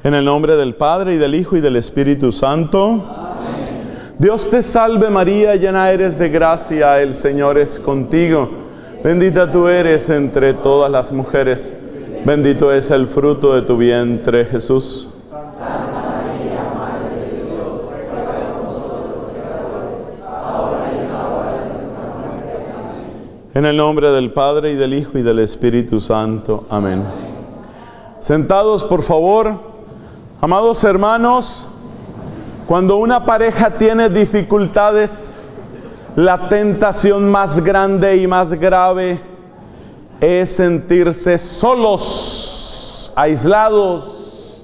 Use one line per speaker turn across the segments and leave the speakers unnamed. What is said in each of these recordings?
En el nombre del Padre, y del Hijo, y del Espíritu Santo. Amén. Dios te salve María, llena eres de gracia, el Señor es contigo. Bendita tú eres entre todas las mujeres. Bendito es el fruto de tu vientre, Jesús.
Santa María, Madre de Dios, ruega por nosotros pecadores, ahora y en la hora de nuestra muerte. Amén.
En el nombre del Padre, y del Hijo, y del Espíritu Santo. Amén. Sentados, por favor. Amados hermanos, cuando una pareja tiene dificultades, la tentación más grande y más grave es sentirse solos, aislados.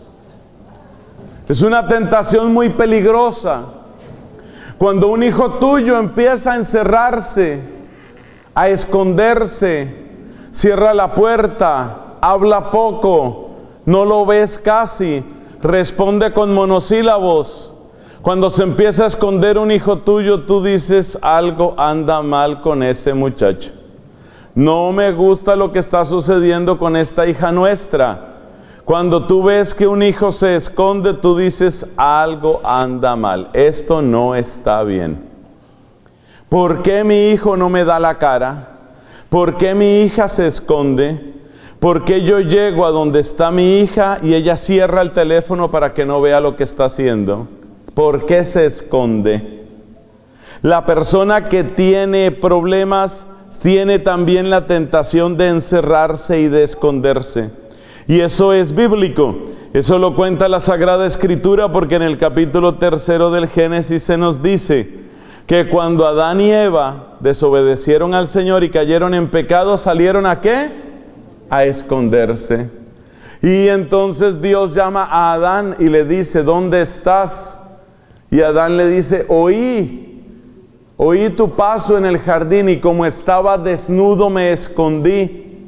Es una tentación muy peligrosa. Cuando un hijo tuyo empieza a encerrarse, a esconderse, cierra la puerta, habla poco, no lo ves casi, responde con monosílabos. Cuando se empieza a esconder un hijo tuyo, tú dices, algo anda mal con ese muchacho. No me gusta lo que está sucediendo con esta hija nuestra. Cuando tú ves que un hijo se esconde, tú dices, algo anda mal. Esto no está bien. ¿Por qué mi hijo no me da la cara? ¿Por qué mi hija se esconde? ¿Por qué yo llego a donde está mi hija y ella cierra el teléfono para que no vea lo que está haciendo? ¿Por qué se esconde? La persona que tiene problemas tiene también la tentación de encerrarse y de esconderse. Y eso es bíblico. Eso lo cuenta la Sagrada Escritura, porque en el capítulo 3 del Génesis se nos dice que cuando Adán y Eva desobedecieron al Señor y cayeron en pecado, ¿salieron a qué? A esconderse. Y entonces Dios llama a Adán y le dice, ¿dónde estás? Y Adán le dice, oí tu paso en el jardín y como estaba desnudo me escondí.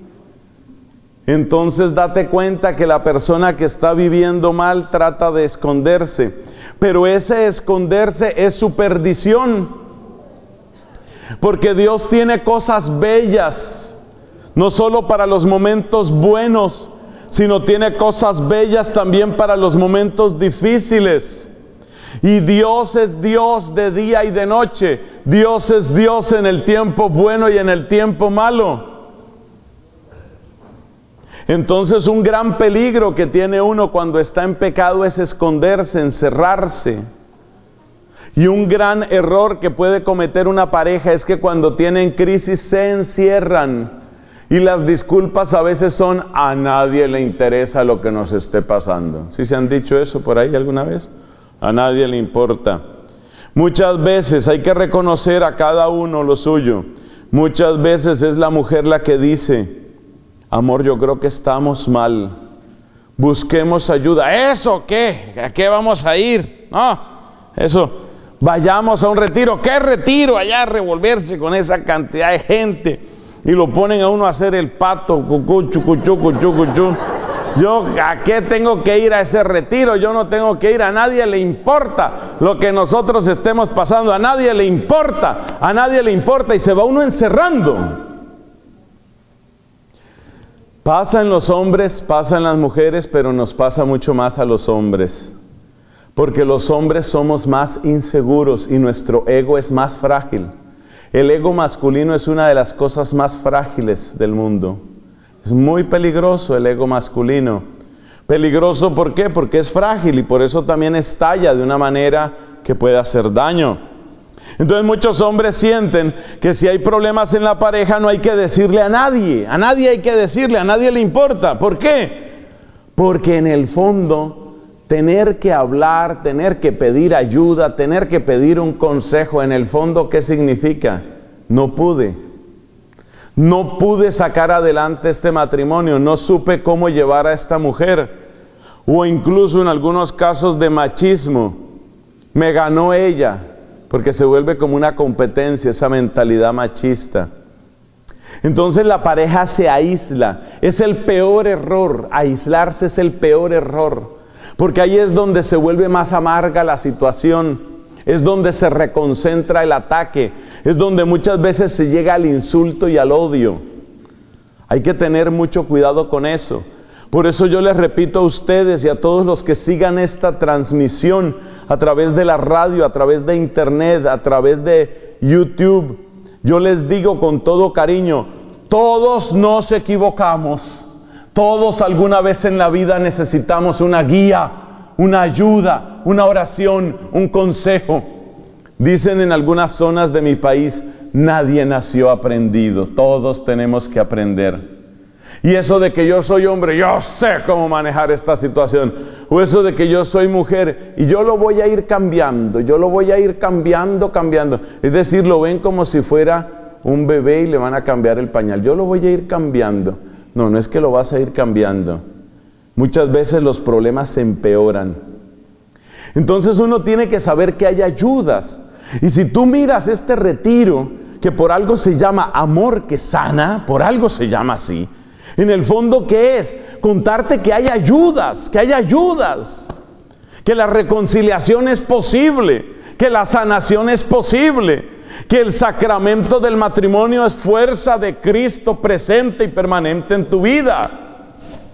Entonces date cuenta que la persona que está viviendo mal trata de esconderse, pero ese esconderse es su perdición, porque Dios tiene cosas bellas, no solo para los momentos buenos, sino tiene cosas bellas también para los momentos difíciles. Y Dios es Dios de día y de noche. Dios es Dios en el tiempo bueno y en el tiempo malo. Entonces un gran peligro que tiene uno cuando está en pecado es esconderse, encerrarse. Y un gran error que puede cometer una pareja es que cuando tienen crisis se encierran. Y las disculpas a veces son, a nadie le interesa lo que nos esté pasando. ¿Sí se han dicho eso por ahí alguna vez? A nadie le importa. Muchas veces hay que reconocer a cada uno lo suyo. Muchas veces es la mujer la que dice, amor, yo creo que estamos mal. Busquemos ayuda. ¿Eso qué? ¿A qué vamos a ir? No, eso. Vayamos a un retiro. ¿Qué retiro? Allá a revolverse con esa cantidad de gente. Y lo ponen a uno a hacer el pato, cucú, chucuchú, cuchú. Yo, ¿a qué tengo que ir a ese retiro? Yo no tengo que ir, a nadie le importa lo que nosotros estemos pasando, a nadie le importa y se va uno encerrando. Pasa en los hombres, pasa en las mujeres, pero nos pasa mucho más a los hombres. Porque los hombres somos más inseguros y nuestro ego es más frágil. El ego masculino es una de las cosas más frágiles del mundo. Es muy peligroso el ego masculino. Peligroso, ¿por qué? Porque es frágil y por eso también estalla de una manera que puede hacer daño. Entonces muchos hombres sienten que si hay problemas en la pareja no hay que decirle a nadie hay que decirle, a nadie le importa. ¿Por qué? Porque en el fondo tener que hablar, tener que pedir ayuda, tener que pedir un consejo, en el fondo, ¿qué significa? No pude sacar adelante este matrimonio, no supe cómo llevar a esta mujer, o incluso en algunos casos de machismo, me ganó ella, porque se vuelve como una competencia, esa mentalidad machista. Entonces la pareja se aísla, es el peor error, aislarse es el peor error. Porque ahí es donde se vuelve más amarga la situación, es donde se reconcentra el ataque, es donde muchas veces se llega al insulto y al odio. Hay que tener mucho cuidado con eso, Por eso yo les repito a ustedes y a todos los que sigan esta transmisión a través de la radio, a través de internet, a través de YouTube, yo les digo con todo cariño, todos nos equivocamos. Todos alguna vez en la vida necesitamos una guía, una ayuda, una oración, un consejo. Dicen en algunas zonas de mi país, nadie nació aprendido, todos tenemos que aprender. Y eso de que yo soy hombre, yo sé cómo manejar esta situación. O eso de que yo soy mujer y yo lo voy a ir cambiando, yo lo voy a ir cambiando. Es decir, lo ven como si fuera un bebé y le van a cambiar el pañal. Yo lo voy a ir cambiando. No, no es que lo vas a ir cambiando. Muchas veces los problemas se empeoran. Entonces uno tiene que saber que hay ayudas. Y si tú miras este retiro, que por algo se llama Amor que Sana, por algo se llama así. En el fondo, ¿qué es? Contarte que hay ayudas, que la reconciliación es posible, que la sanación es posible, que el sacramento del matrimonio es fuerza de Cristo presente y permanente en tu vida.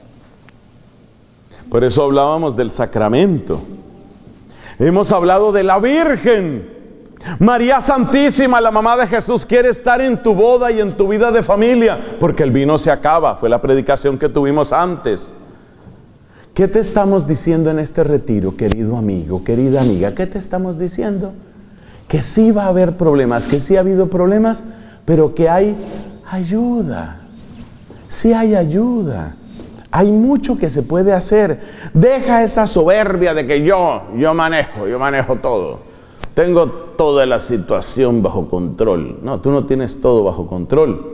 Por eso hablábamos del sacramento. Hemos hablado de la Virgen. María Santísima, la mamá de Jesús, quiere estar en tu boda y en tu vida de familia, porque el vino se acaba. Fue la predicación que tuvimos antes. ¿Qué te estamos diciendo en este retiro, querido amigo, querida amiga? ¿Qué te estamos diciendo? Que sí va a haber problemas, que sí ha habido problemas, pero que hay ayuda. Sí hay ayuda. Hay mucho que se puede hacer. Deja esa soberbia de que yo manejo todo. Tengo toda la situación bajo control. No, tú no tienes todo bajo control.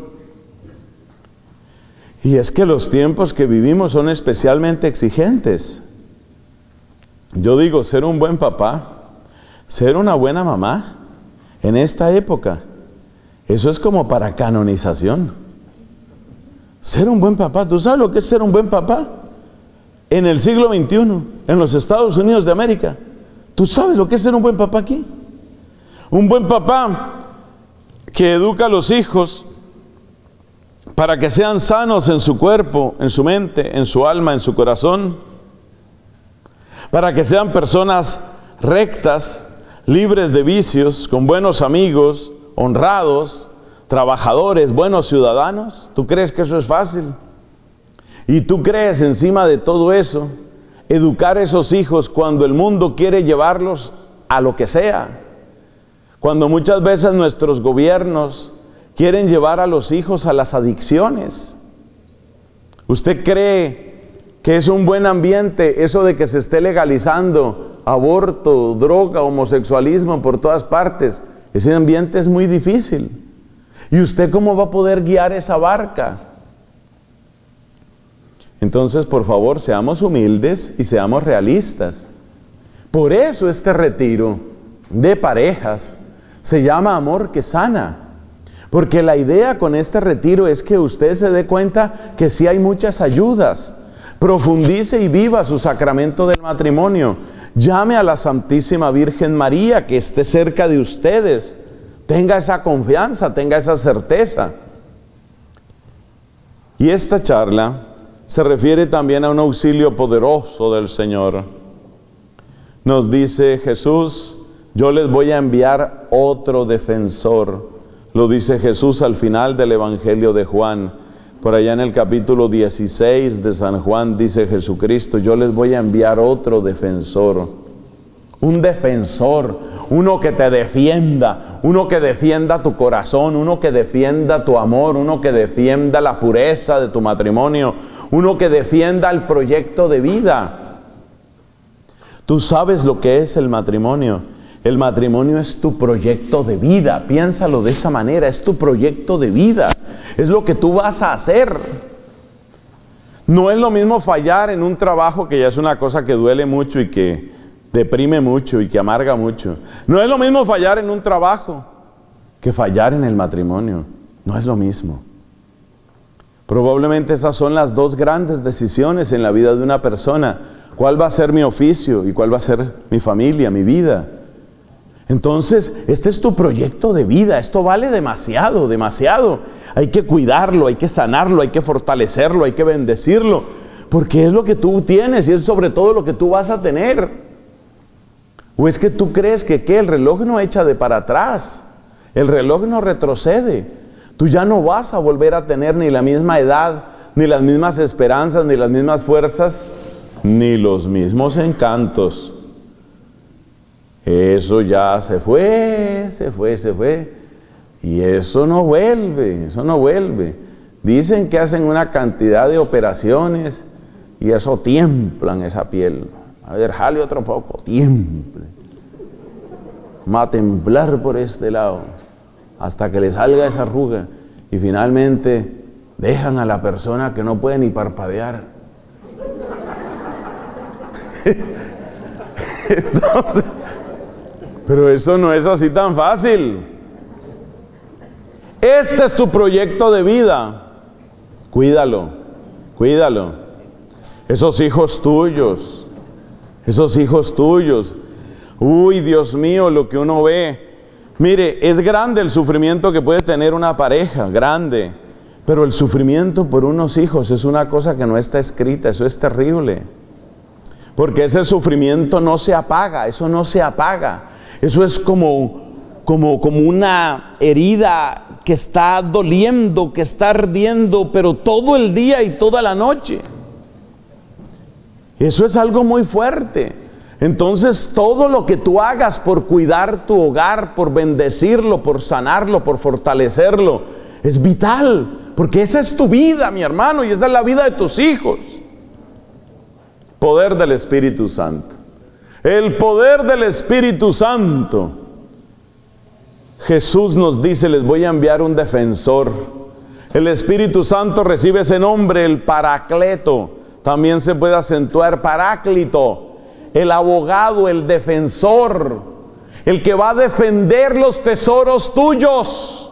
Y es que los tiempos que vivimos son especialmente exigentes. Yo digo, ser un buen papá, ser una buena mamá, en esta época, eso es como para canonización. Ser un buen papá, ¿tú sabes lo que es ser un buen papá? En el siglo XXI, en los Estados Unidos de América. ¿Tú sabes lo que es ser un buen papá aquí? Un buen papá que educa a los hijos para que sean sanos en su cuerpo, en su mente, en su alma, en su corazón. Para que sean personas rectas, libres de vicios, con buenos amigos, honrados, trabajadores, buenos ciudadanos. ¿Tú crees que eso es fácil? Y tú crees encima de todo eso, educar a esos hijos cuando el mundo quiere llevarlos a lo que sea. Cuando muchas veces nuestros gobiernos quieren llevar a los hijos a las adicciones. ¿Usted cree que es un buen ambiente eso de que se esté legalizando aborto, droga, homosexualismo por todas partes? Ese ambiente es muy difícil. ¿Y usted cómo va a poder guiar esa barca? Entonces, por favor, seamos humildes y seamos realistas. Por eso este retiro de parejas se llama Amor que Sana. Porque la idea con este retiro es que usted se dé cuenta que sí hay muchas ayudas. Profundice y viva su sacramento del matrimonio. Llame a la Santísima Virgen María que esté cerca de ustedes. Tenga esa confianza, tenga esa certeza. Y esta charla se refiere también a un auxilio poderoso del Señor. Nos dice Jesús, yo les voy a enviar otro defensor. Lo dice Jesús al final del Evangelio de Juan. Por allá en el capítulo 16 de San Juan dice Jesucristo, yo les voy a enviar otro defensor. Un defensor, uno que te defienda, uno que defienda tu corazón, uno que defienda tu amor, uno que defienda la pureza de tu matrimonio, uno que defienda el proyecto de vida. Tú sabes lo que es el matrimonio. El matrimonio es tu proyecto de vida. Piénsalo de esa manera, es tu proyecto de vida. Es lo que tú vas a hacer. No es lo mismo fallar en un trabajo, que ya es una cosa que duele mucho y que deprime mucho y que amarga mucho. No es lo mismo fallar en un trabajo que fallar en el matrimonio. No es lo mismo. Probablemente esas son las dos grandes decisiones en la vida de una persona. ¿Cuál va a ser mi oficio y cuál va a ser mi familia, mi vida? Entonces, este es tu proyecto de vida. Esto vale demasiado, demasiado. Hay que cuidarlo, hay que sanarlo, hay que fortalecerlo, hay que bendecirlo. porque es lo que tú tienes y es sobre todo lo que tú vas a tener. ¿O es que tú crees que el reloj no echa de para atrás? El reloj no retrocede. Tú ya no vas a volver a tener ni la misma edad, ni las mismas esperanzas, ni las mismas fuerzas, ni los mismos encantos. Eso ya se fue. Y eso no vuelve. Dicen que hacen una cantidad de operaciones y eso tiemblan esa piel. A ver, jale otro poco, tiemble. Va a temblar por este lado hasta que le salga esa arruga y finalmente dejan a la persona que no puede ni parpadear. Entonces, pero eso no es así tan fácil. Este es tu proyecto de vida. Cuídalo. Esos hijos tuyos. Uy, Dios mío, lo que uno ve. Mire, es grande el sufrimiento que puede tener una pareja, grande. Pero el sufrimiento por unos hijos es una cosa que no está escrita, eso es terrible. Porque ese sufrimiento no se apaga, eso no se apaga. Eso es como una herida que está doliendo, que está ardiendo, pero todo el día y toda la noche. Eso es algo muy fuerte. Entonces, todo lo que tú hagas por cuidar tu hogar, por bendecirlo, por sanarlo, por fortalecerlo, es vital, porque esa es tu vida, mi hermano, y esa es la vida de tus hijos. Poder del Espíritu Santo. El poder del Espíritu Santo. Jesús nos dice, les voy a enviar un defensor. El Espíritu Santo recibe ese nombre, el Paracleto. También se puede acentuar Paráclito, el abogado, el defensor, el que va a defender los tesoros tuyos.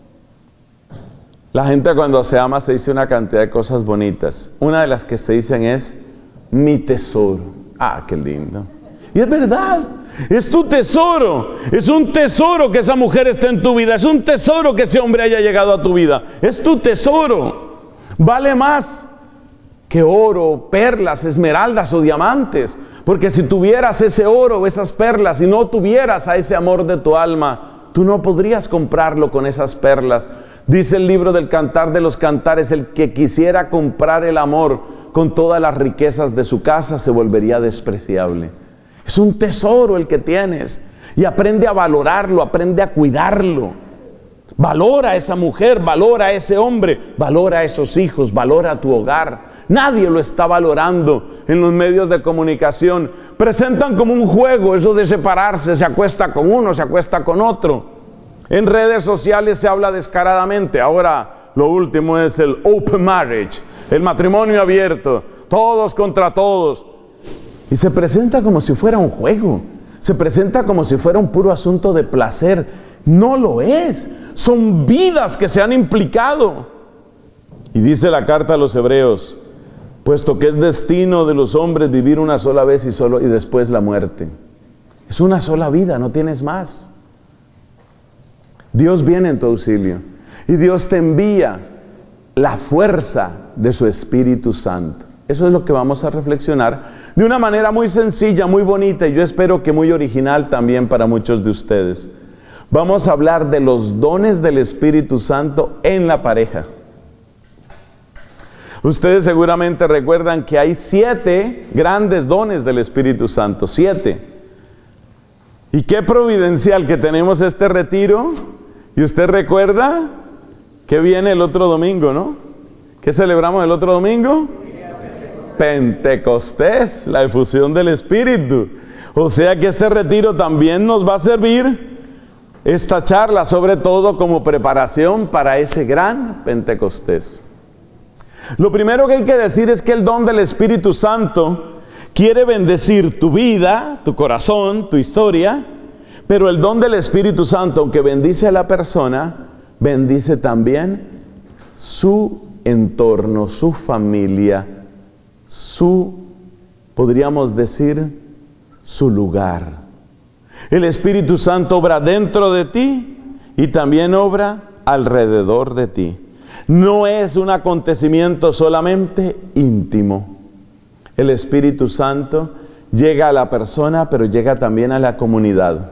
La gente cuando se ama se dice una cantidad de cosas bonitas. Una de las que se dicen es mi tesoro. Ah, qué lindo. Y es verdad, es tu tesoro. Es un tesoro que esa mujer esté en tu vida. Es un tesoro que ese hombre haya llegado a tu vida. Es tu tesoro. Vale más que oro, perlas, esmeraldas o diamantes. Porque si tuvieras ese oro o esas perlas y no tuvieras a ese amor de tu alma, tú no podrías comprarlo con esas perlas. Dice el libro del Cantar de los Cantares, el que quisiera comprar el amor con todas las riquezas de su casa se volvería despreciable. Es un tesoro el que tienes y aprende a valorarlo, aprende a cuidarlo. Valora a esa mujer, valora a ese hombre, valora a esos hijos, valora a tu hogar. Nadie lo está valorando en los medios de comunicación. Presentan como un juego eso de separarse, se acuesta con uno, se acuesta con otro. En redes sociales se habla descaradamente. Ahora lo último es el open marriage, el matrimonio abierto, todos contra todos. Y se presenta como si fuera un juego, se presenta como si fuera un puro asunto de placer. No lo es, son vidas que se han implicado. Y dice la carta a los Hebreos, puesto que es destino de los hombres vivir una sola vez y después la muerte. Es una sola vida, no tienes más. Dios viene en tu auxilio y Dios te envía la fuerza de su Espíritu Santo. Eso es lo que vamos a reflexionar de una manera muy sencilla, muy bonita y yo espero que muy original también para muchos de ustedes. Vamos a hablar de los dones del Espíritu Santo en la pareja. Ustedes seguramente recuerdan que hay 7 grandes dones del Espíritu Santo, 7. Y qué providencial que tenemos este retiro. Y usted recuerda que viene el otro domingo, ¿no? ¿Qué celebramos el otro domingo? Pentecostés, la efusión del Espíritu. O sea que este retiro también nos va a servir, esta charla sobre todo como preparación para ese gran Pentecostés. Lo primero que hay que decir es que el don del Espíritu Santo quiere bendecir tu vida, tu corazón, tu historia, pero el don del Espíritu Santo, aunque bendice a la persona, bendice también su entorno, su familia, podríamos decir, su lugar. El Espíritu Santo obra dentro de ti y también obra alrededor de ti. No es un acontecimiento solamente íntimo. El Espíritu Santo llega a la persona, pero llega también a la comunidad.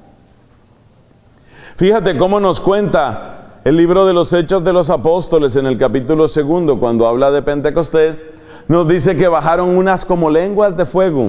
Fíjate cómo nos cuenta el libro de los Hechos de los Apóstoles en el capítulo 2, cuando habla de Pentecostés, nos dice que bajaron unas como lenguas de fuego,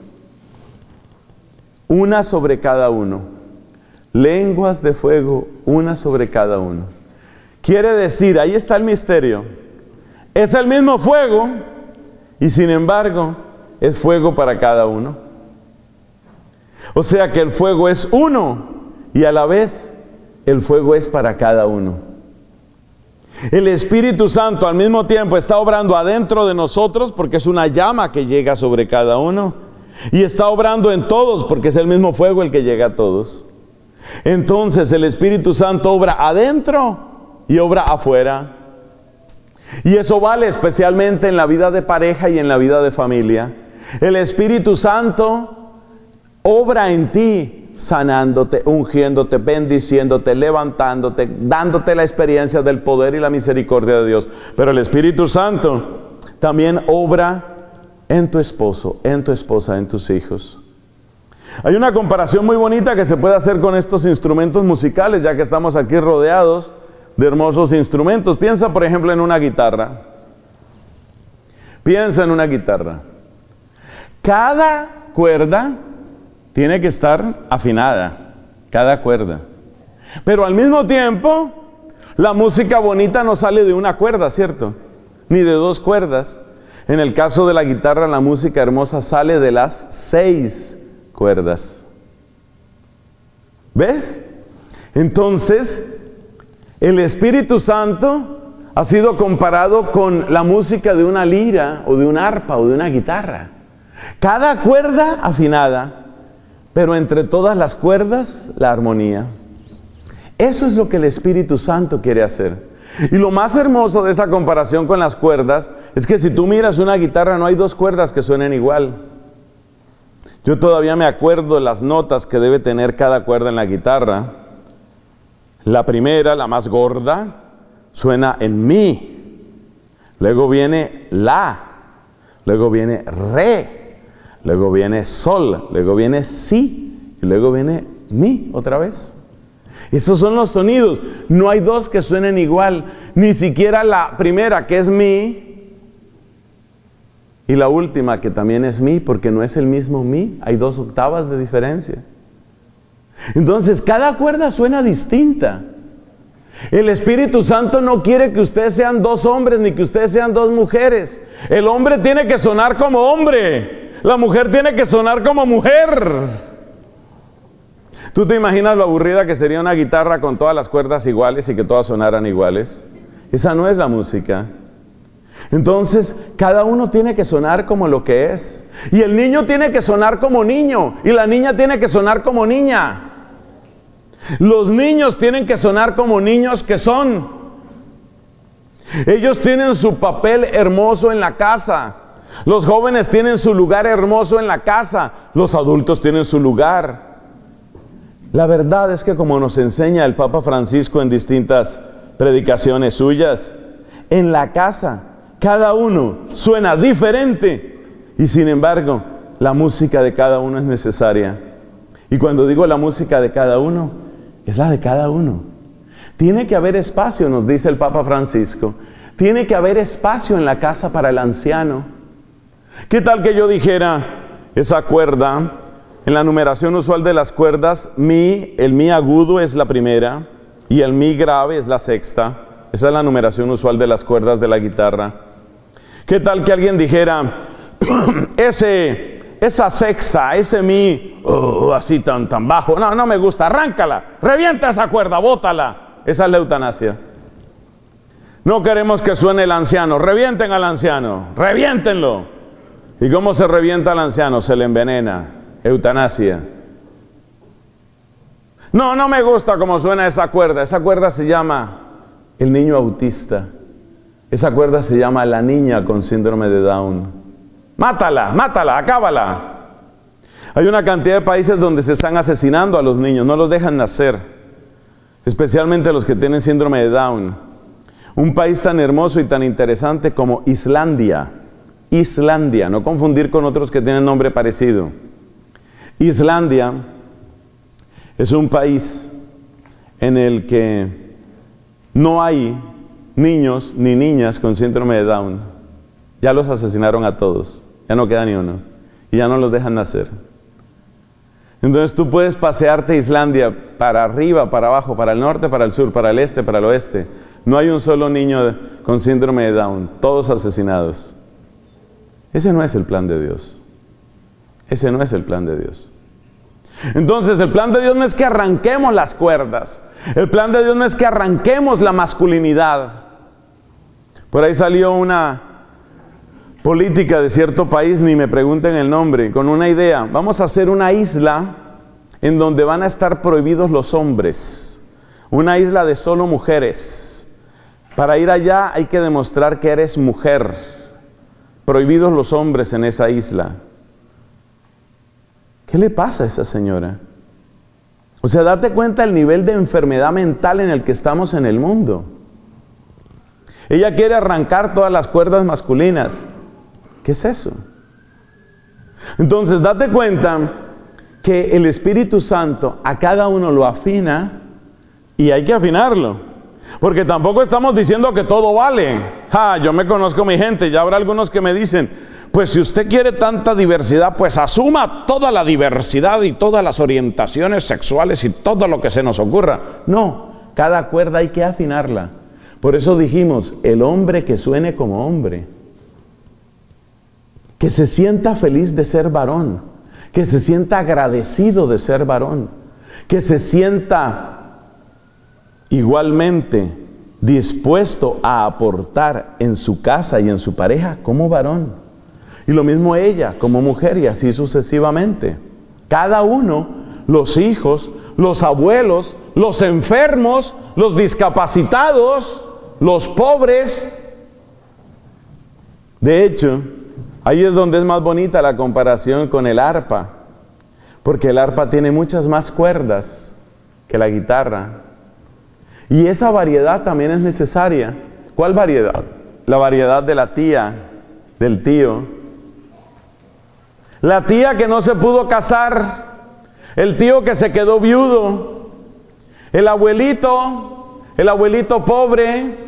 una sobre cada uno. Lenguas de fuego, una sobre cada uno. Quiere decir, ahí está el misterio. Es el mismo fuego y sin embargo es fuego para cada uno. O sea que el fuego es uno y a la vez el fuego es para cada uno. El Espíritu Santo al mismo tiempo está obrando adentro de nosotros porque es una llama que llega sobre cada uno. Y está obrando en todos porque es el mismo fuego el que llega a todos. Entonces el Espíritu Santo obra adentro y obra afuera. Y eso vale especialmente en la vida de pareja y en la vida de familia. El Espíritu Santo obra en ti, sanándote, ungiéndote, bendiciéndote, levantándote, dándote la experiencia del poder y la misericordia de Dios. Pero el Espíritu Santo también obra en tu esposo, en tu esposa, en tus hijos. Hay una comparación muy bonita que se puede hacer con estos instrumentos musicales, ya que estamos aquí rodeados de hermosos instrumentos. Piensa, por ejemplo, en una guitarra. Piensa en una guitarra. Cada cuerda tiene que estar afinada, cada cuerda. Pero al mismo tiempo, la música bonita no sale de una cuerda, ¿cierto? Ni de dos cuerdas. En el caso de la guitarra, la música hermosa sale de las 6 cuerdas. ¿Ves? Entonces, el Espíritu Santo ha sido comparado con la música de una lira, o de un arpa, o de una guitarra. Cada cuerda afinada, pero entre todas las cuerdas, la armonía. Eso es lo que el Espíritu Santo quiere hacer. Y lo más hermoso de esa comparación con las cuerdas es que si tú miras una guitarra, no hay dos cuerdas que suenen igual. Yo todavía me acuerdo de las notas que debe tener cada cuerda en la guitarra. La primera, la más gorda, suena en mi. Luego viene la. Luego viene re. Luego viene sol, luego viene si, y luego viene mi otra vez. Esos son los sonidos. No hay dos que suenen igual. Ni siquiera la primera, que es mi, y la última, que también es mi, porque no es el mismo mi. Hay 2 octavas de diferencia. Entonces, cada cuerda suena distinta. El Espíritu Santo no quiere que ustedes sean 2 hombres, ni que ustedes sean 2 mujeres. El hombre tiene que sonar como hombre. La mujer tiene que sonar como mujer. ¿Tú te imaginas lo aburrida que sería una guitarra con todas las cuerdas iguales y que todas sonaran iguales? Esa no es la música. Entonces, cada uno tiene que sonar como lo que es. Y el niño tiene que sonar como niño. Y la niña tiene que sonar como niña. Los niños tienen que sonar como niños que son. Ellos tienen su papel hermoso en la casa. Los jóvenes tienen su lugar hermoso en la casa. Los adultos tienen su lugar. La verdad es que, como nos enseña el Papa Francisco en distintas predicaciones suyas, en la casa cada uno suena diferente. Y sin embargo, la música de cada uno es necesaria. Y cuando digo la música de cada uno, es la de cada uno. Tiene que haber espacio, nos dice el Papa Francisco. Tiene que haber espacio en la casa para el anciano. ¿Qué tal que yo dijera esa cuerda? En la numeración usual de las cuerdas, el mi agudo es la primera y el mi grave es la sexta. Esa es la numeración usual de las cuerdas de la guitarra. ¿Qué tal que alguien dijera, esa sexta, ese mi, así tan bajo, no me gusta, arráncala, revienta esa cuerda, bótala? Esa es la eutanasia. No queremos que suene el anciano, revienten al anciano, reviéntenlo. ¿Y cómo se revienta al anciano? Se le envenena. Eutanasia. No me gusta cómo suena esa cuerda. Esa cuerda se llama el niño autista. Esa cuerda se llama la niña con síndrome de Down. Mátala, acábala. Hay una cantidad de países donde se están asesinando a los niños, no los dejan nacer. Especialmente los que tienen síndrome de Down. Un país tan hermoso y tan interesante como Islandia. Islandia, no confundir con otros que tienen nombre parecido. Islandia es un país en el que no hay niños ni niñas con síndrome de Down. Ya los asesinaron a todos, ya no queda ni uno, y ya no los dejan nacer. Entonces tú puedes pasearte a Islandia para arriba, para abajo, para el norte, para el sur, para el este, para el oeste. No hay un solo niño con síndrome de Down, todos asesinados. Ese no es el plan de Dios. Ese no es el plan de Dios. Entonces el plan de Dios no es que arranquemos las cuerdas. El plan de Dios no es que arranquemos la masculinidad. Por ahí salió una política de cierto país, ni me pregunten el nombre, con una idea. Vamos a hacer una isla en donde van a estar prohibidos los hombres. Una isla de solo mujeres. Para ir allá hay que demostrar que eres mujer. Prohibidos los hombres en esa isla. ¿Qué le pasa a esa señora? O sea, date cuenta el nivel de enfermedad mental en el que estamos en el mundo. Ella quiere arrancar todas las cuerdas masculinas. ¿Qué es eso? Entonces, date cuenta que el Espíritu Santo a cada uno lo afina y hay que afinarlo. Porque tampoco estamos diciendo que todo vale. Yo me conozco mi gente, ya habrá algunos que me dicen, pues si usted quiere tanta diversidad, pues asuma toda la diversidad y todas las orientaciones sexuales y todo lo que se nos ocurra. No, cada cuerda hay que afinarla. Por eso dijimos, el hombre que suene como hombre. Que se sienta feliz de ser varón, que se sienta agradecido de ser varón, que se sienta igualmente dispuesto a aportar en su casa y en su pareja como varón. Y lo mismo ella como mujer y así sucesivamente. Cada uno, los hijos, los abuelos, los enfermos, los discapacitados, los pobres. De hecho, ahí es donde es más bonita la comparación con el arpa, porque el arpa tiene muchas más cuerdas que la guitarra. Y esa variedad también es necesaria. ¿Cuál variedad? La variedad de la tía, del tío. La tía que no se pudo casar, el tío que se quedó viudo, el abuelito pobre,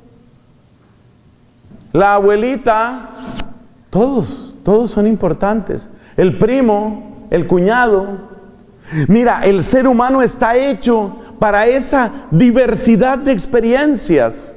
la abuelita. Todos son importantes. El primo, el cuñado. Mira, el ser humano está hecho para esa diversidad de experiencias.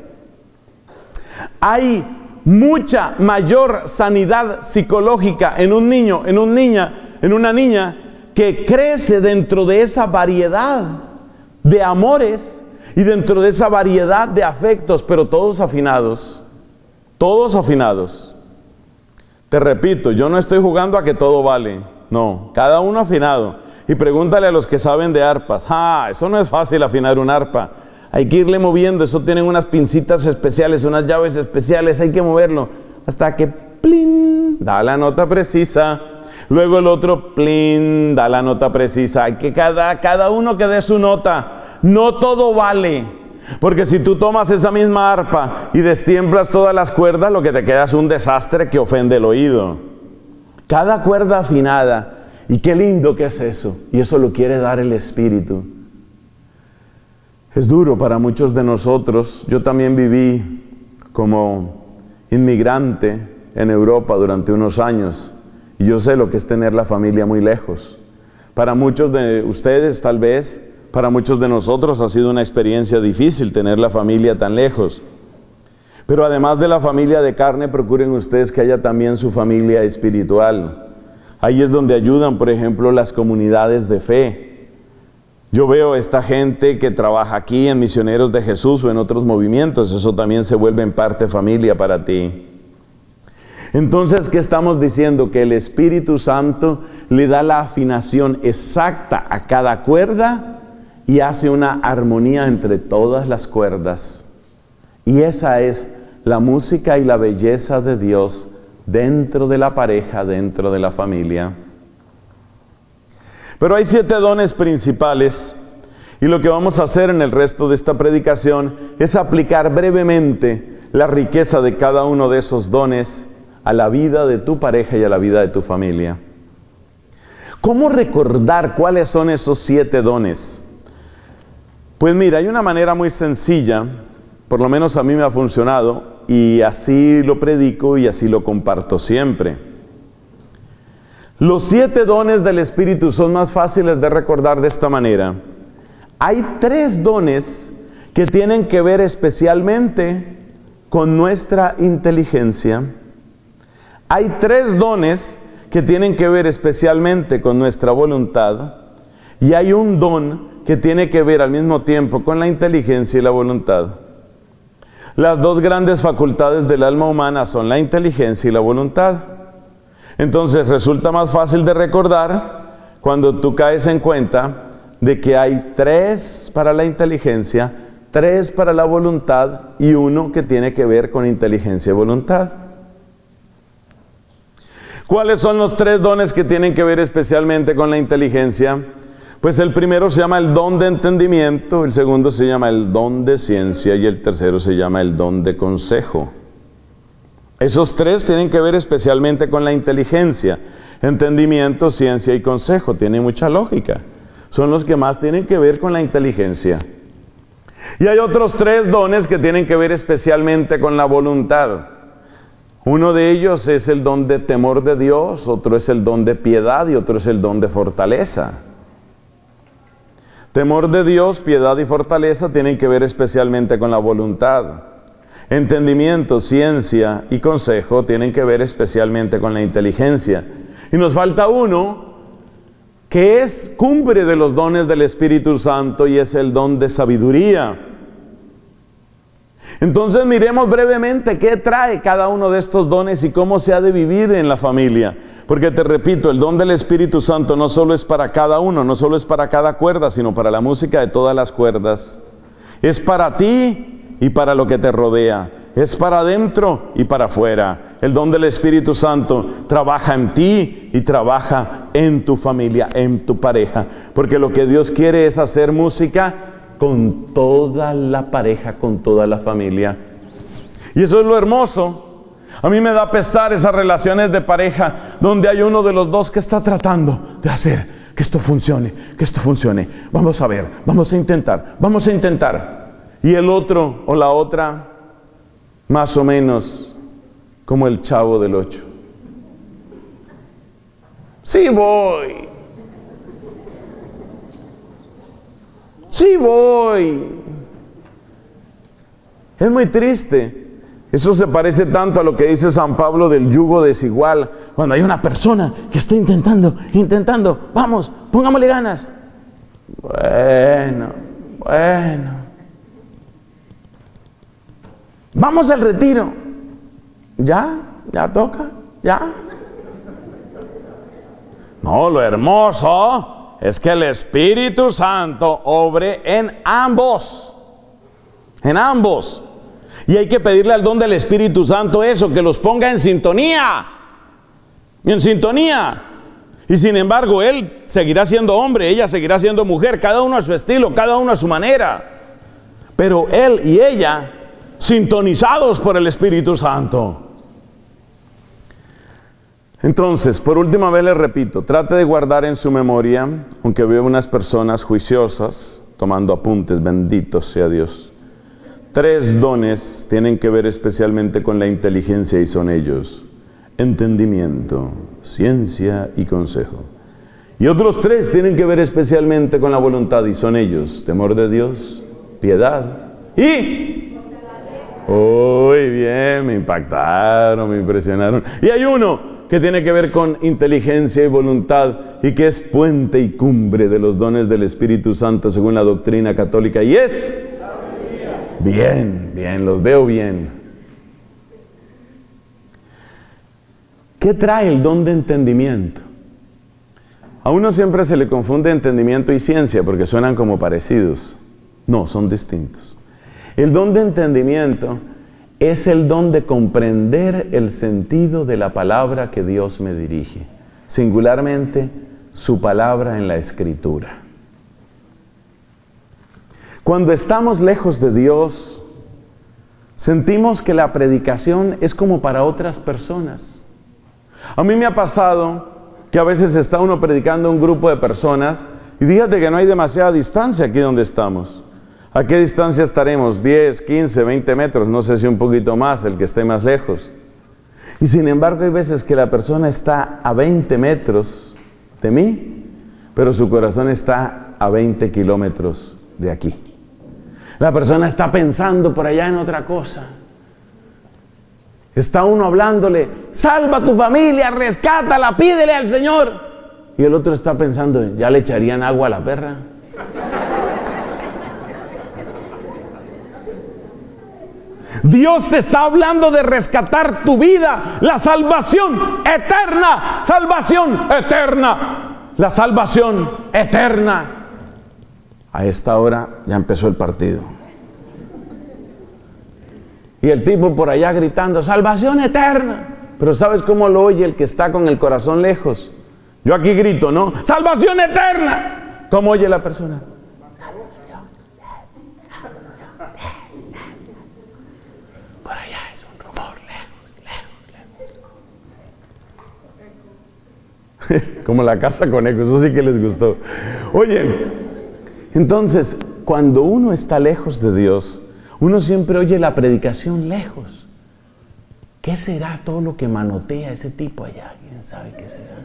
Hay mucha mayor sanidad psicológica en un niño, en una niña que crece dentro de esa variedad de amores y dentro de esa variedad de afectos, pero todos afinados. Todos afinados. Te repito, yo no estoy jugando a que todo vale. No, cada uno afinado. Y pregúntale a los que saben de arpas. Eso no es fácil afinar un arpa. Hay que irle moviendo. Eso tienen unas pincitas especiales, unas llaves especiales. Hay que moverlo hasta que plin, da la nota precisa. Luego el otro plin, da la nota precisa. Hay que cada uno que dé su nota. No todo vale. Porque si tú tomas esa misma arpa y destiemplas todas las cuerdas, lo que te queda es un desastre que ofende el oído. Cada cuerda afinada. Y qué lindo que es eso. Y eso lo quiere dar el Espíritu. Es duro para muchos de nosotros. Yo también viví como inmigrante en Europa durante unos años. Y yo sé lo que es tener la familia muy lejos. Para muchos de ustedes tal vez, para muchos de nosotros ha sido una experiencia difícil tener la familia tan lejos. Pero además de la familia de carne, procuren ustedes que haya también su familia espiritual. Ahí es donde ayudan, por ejemplo, las comunidades de fe. Yo veo esta gente que trabaja aquí en Misioneros de Jesús o en otros movimientos. Eso también se vuelve en parte familia para ti. Entonces, ¿qué estamos diciendo? Que el Espíritu Santo le da la afinación exacta a cada cuerda y hace una armonía entre todas las cuerdas. Y esa es la música y la belleza de Dios dentro de la pareja, dentro de la familia. Pero hay 7 dones principales y lo que vamos a hacer en el resto de esta predicación es aplicar brevemente la riqueza de cada uno de esos dones a la vida de tu pareja y a la vida de tu familia. ¿Cómo recordar cuáles son esos 7 dones? Pues mira, hay una manera muy sencilla, por lo menos a mí me ha funcionado, y así lo predico y así lo comparto siempre. Los 7 dones del Espíritu son más fáciles de recordar de esta manera. Hay 3 dones que tienen que ver especialmente con nuestra inteligencia. Hay 3 dones que tienen que ver especialmente con nuestra voluntad. Y hay un don que tiene que ver al mismo tiempo con la inteligencia y la voluntad. Las 2 grandes facultades del alma humana son la inteligencia y la voluntad. Entonces resulta más fácil de recordar cuando tú caes en cuenta de que hay 3 para la inteligencia, 3 para la voluntad y 1 que tiene que ver con inteligencia y voluntad. ¿Cuáles son los 3 dones que tienen que ver especialmente con la inteligencia? Pues el primero se llama el don de entendimiento, el segundo se llama el don de ciencia y el tercero se llama el don de consejo. Esos 3 tienen que ver especialmente con la inteligencia. Entendimiento, ciencia y consejo. Tiene mucha lógica. Son los que más tienen que ver con la inteligencia. Y hay otros 3 dones que tienen que ver especialmente con la voluntad. Uno de ellos es el don de temor de Dios, otro es el don de piedad y otro es el don de fortaleza. Temor de Dios, piedad y fortaleza tienen que ver especialmente con la voluntad. Entendimiento, ciencia y consejo tienen que ver especialmente con la inteligencia. Y nos falta uno que es cumbre de los dones del Espíritu Santo y es el don de sabiduría. Entonces miremos brevemente qué trae cada uno de estos dones y cómo se ha de vivir en la familia. Porque te repito, el don del Espíritu Santo no solo es para cada uno, no solo es para cada cuerda, sino para la música de todas las cuerdas. Es para ti y para lo que te rodea. Es para adentro y para afuera. El don del Espíritu Santo trabaja en ti y trabaja en tu familia, en tu pareja. Porque lo que Dios quiere es hacer música con toda la pareja, con toda la familia. Y eso es lo hermoso. A mí me da pesar esas relaciones de pareja donde hay uno de los dos que está tratando de hacer que esto funcione, que esto funcione. Vamos a ver, vamos a intentar, vamos a intentar. Y el otro o la otra, más o menos como el Chavo del 8. Sí voy. Sí voy. Es muy triste. Eso se parece tanto a lo que dice San Pablo del yugo desigual. Cuando hay una persona que está intentando, vamos, pongámosle ganas. Bueno. Vamos al retiro. ¿Ya toca? ¿Ya? No, lo hermoso es que el Espíritu Santo obre en ambos. En ambos. Y hay que pedirle al don del Espíritu Santo eso, que los ponga en sintonía. En sintonía. Y sin embargo, él seguirá siendo hombre, ella seguirá siendo mujer, cada uno a su estilo, cada uno a su manera. Pero él y ella, sintonizados por el Espíritu Santo. Entonces, por última vez les repito, trate de guardar en su memoria, aunque veo unas personas juiciosas, tomando apuntes, bendito sea Dios. 3 dones tienen que ver especialmente con la inteligencia y son ellos: entendimiento, ciencia y consejo. Y otros 3 tienen que ver especialmente con la voluntad y son ellos: temor de Dios, piedad y... Uy, bien, me impactaron, me impresionaron. Y hay uno que tiene que ver con inteligencia y voluntad y que es puente y cumbre de los dones del Espíritu Santo según la doctrina católica y es... Bien, los veo bien. ¿Qué trae el don de entendimiento? A uno siempre se le confunde entendimiento y ciencia porque suenan como parecidos. No, son distintos. El don de entendimiento es el don de comprender el sentido de la palabra que Dios me dirige, singularmente su palabra en la Escritura. Cuando estamos lejos de Dios, sentimos que la predicación es como para otras personas. A mí me ha pasado que a veces está uno predicando a un grupo de personas y fíjate que no hay demasiada distancia aquí donde estamos. ¿A qué distancia estaremos? 10, 15, 20 metros, no sé si un poquito más, el que esté más lejos. Y sin embargo hay veces que la persona está a 20 metros de mí, pero su corazón está a 20 kilómetros de aquí. La persona está pensando por allá en otra cosa. Está uno hablándole, salva a tu familia, rescátala, pídele al Señor. Y el otro está pensando, ¿ya le echarían agua a la perra? Dios te está hablando de rescatar tu vida, la salvación eterna, la salvación eterna. A esta hora ya empezó el partido. Y el tipo por allá gritando, salvación eterna. Pero ¿sabes cómo lo oye el que está con el corazón lejos? Yo aquí grito, ¿no? ¡Salvación eterna! ¿Cómo oye la persona? Por allá es un rumor, lejos. Como la casa con eco, eso sí que les gustó. Oye, entonces, cuando uno está lejos de Dios, uno siempre oye la predicación lejos. ¿Qué será todo lo que manotea ese tipo allá? ¿Quién sabe qué será?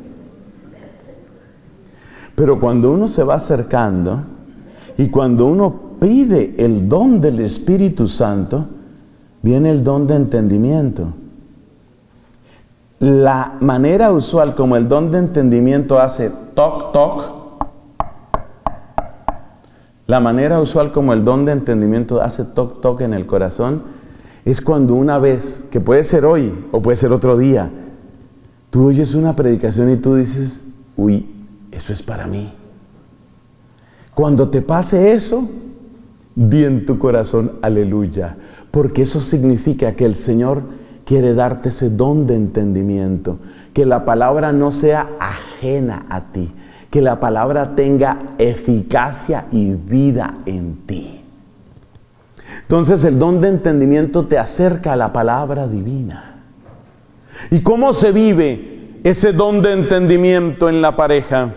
Pero cuando uno se va acercando y cuando uno pide el don del Espíritu Santo, viene el don de entendimiento. La manera usual como el don de entendimiento hace toc, toc, la manera usual como el don de entendimiento hace toc, toc en el corazón, es cuando una vez, que puede ser hoy o puede ser otro día, tú oyes una predicación y tú dices, uy, eso es para mí. Cuando te pase eso, di en tu corazón, aleluya, porque eso significa que el Señor quiere darte ese don de entendimiento, que la palabra no sea ajena a ti, que la palabra tenga eficacia y vida en ti. Entonces el don de entendimiento te acerca a la palabra divina. ¿Y cómo se vive ese don de entendimiento en la pareja?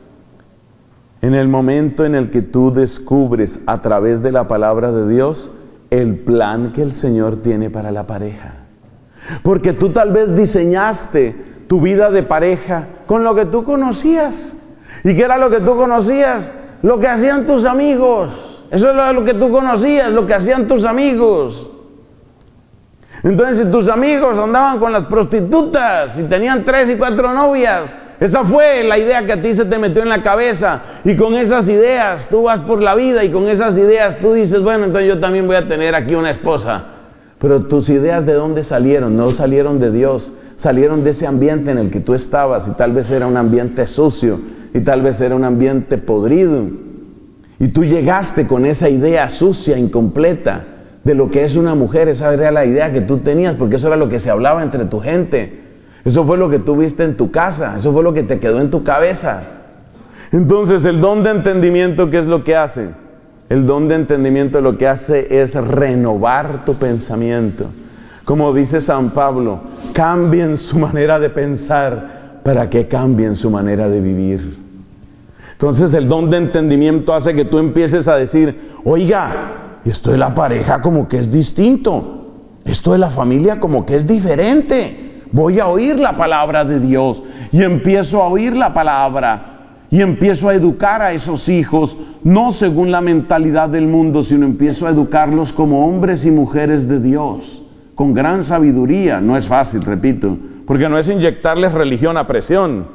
En el momento en el que tú descubres a través de la palabra de Dios el plan que el Señor tiene para la pareja. Porque tú tal vez diseñaste tu vida de pareja con lo que tú conocías. ¿Y qué era lo que tú conocías? Lo que hacían tus amigos. Eso era lo que tú conocías, lo que hacían tus amigos. Entonces, si tus amigos andaban con las prostitutas y tenían 3 y 4 novias, esa fue la idea que a ti se te metió en la cabeza. Y con esas ideas tú vas por la vida y con esas ideas tú dices, bueno, entonces yo también voy a tener aquí una esposa. Pero tus ideas, ¿de dónde salieron? No salieron de Dios, salieron de ese ambiente en el que tú estabas y tal vez era un ambiente sucio y tal vez era un ambiente podrido. Y tú llegaste con esa idea sucia, incompleta, de lo que es una mujer. Esa era la idea que tú tenías, porque eso era lo que se hablaba entre tu gente. Eso fue lo que tú viste en tu casa, eso fue lo que te quedó en tu cabeza. Entonces, el don de entendimiento, ¿qué es lo que hace? El don de entendimiento lo que hace es renovar tu pensamiento. Como dice San Pablo, cambien su manera de pensar para que cambien su manera de vivir. Entonces el don de entendimiento hace que tú empieces a decir, oiga, esto de la pareja como que es distinto, esto de la familia como que es diferente, voy a oír la palabra de Dios y empiezo a oír la palabra y empiezo a educar a esos hijos, no según la mentalidad del mundo, sino empiezo a educarlos como hombres y mujeres de Dios, con gran sabiduría. No es fácil, repito, porque no es inyectarles religión a presión.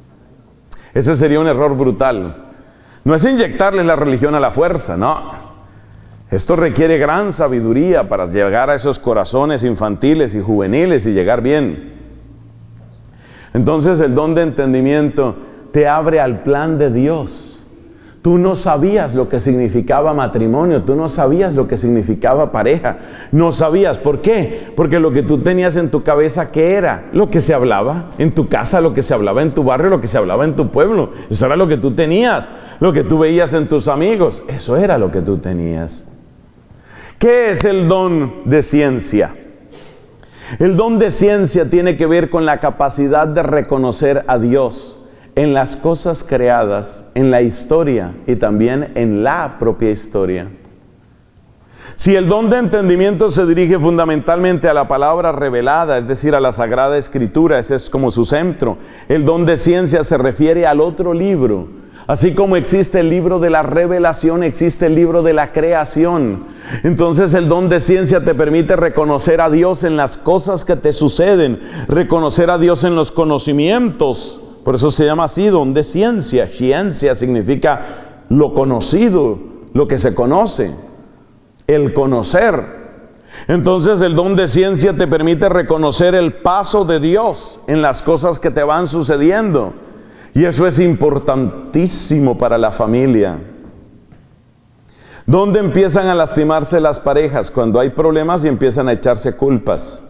Ese sería un error brutal. No es inyectarles la religión a la fuerza, no. Esto requiere gran sabiduría para llegar a esos corazones infantiles y juveniles y llegar bien. Entonces el don de entendimiento te abre al plan de Dios. Tú no sabías lo que significaba matrimonio, tú no sabías lo que significaba pareja, no sabías. ¿Por qué? Porque lo que tú tenías en tu cabeza, ¿qué era? Lo que se hablaba en tu casa, lo que se hablaba en tu barrio, lo que se hablaba en tu pueblo. Eso era lo que tú tenías, lo que tú veías en tus amigos, eso era lo que tú tenías. ¿Qué es el don de ciencia? El don de ciencia tiene que ver con la capacidad de reconocer a Dios en las cosas creadas, en la historia y también en la propia historia. Si el don de entendimiento se dirige fundamentalmente a la palabra revelada, es decir, a la Sagrada Escritura, ese es como su centro, el don de ciencia se refiere al otro libro. Así como existe el libro de la revelación, existe el libro de la creación. Entonces el don de ciencia te permite reconocer a Dios en las cosas que te suceden, reconocer a Dios en los conocimientos. Por eso se llama así, don de ciencia. Ciencia significa lo conocido, lo que se conoce, el conocer. Entonces el don de ciencia te permite reconocer el paso de Dios en las cosas que te van sucediendo. Y eso es importantísimo para la familia. ¿Dónde empiezan a lastimarse las parejas? Cuando hay problemas y empiezan a echarse culpas.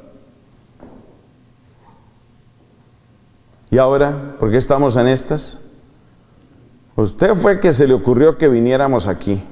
¿Y ahora? ¿Por qué estamos en estas? Usted fue que se le ocurrió que viniéramos aquí.